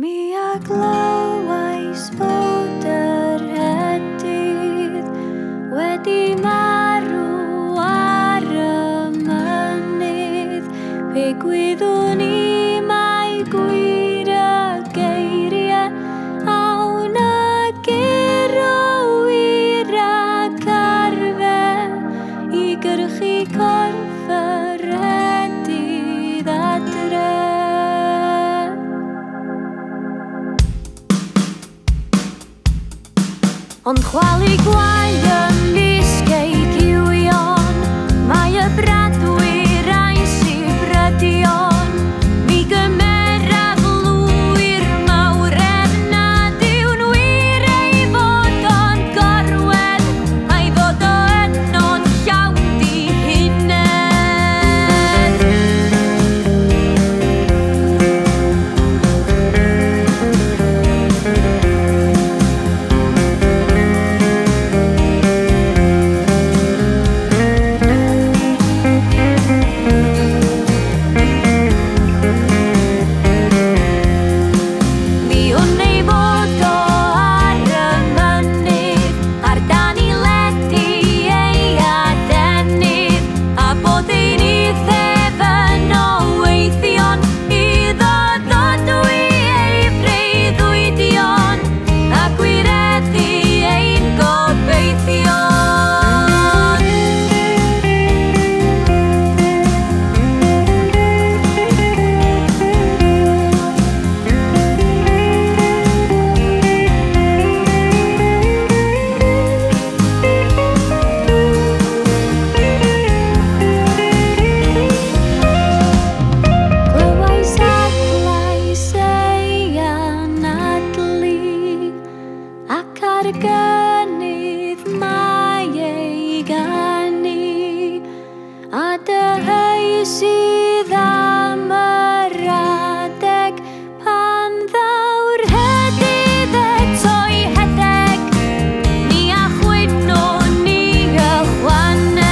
Mi a glywais bod yr hedydd wedi marw ar y mynydd. Fe gwyddwn ni mai gwir y geiriau awn agyr o wir ac arfer I gyrchu corff yr hedydd adre. Ond chwalu gwaed ymysgau cywion, mae y bradwyr a'i sibrydion. Mi gymeraf lwyr mawr nad yw'n wir ei fod o'n gorwedd, a'i fod o ynod llawn di hunain. Gynnydd mae ei ganu, a dyheu sydd am yr adeg pan ddaw'r hedydd eto'i hedeg, ni a chwyno ni ychwaneg.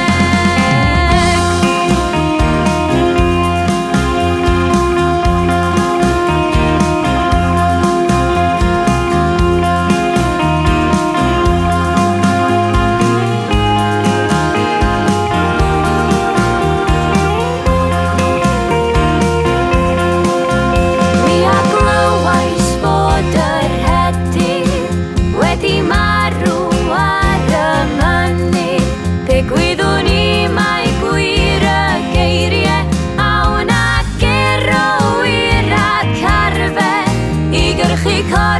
Wedi marw ar y mynydd, pe gwyddwn ni mai gwir y geiriau awn agyr o wir ac arfer I gyrchu corff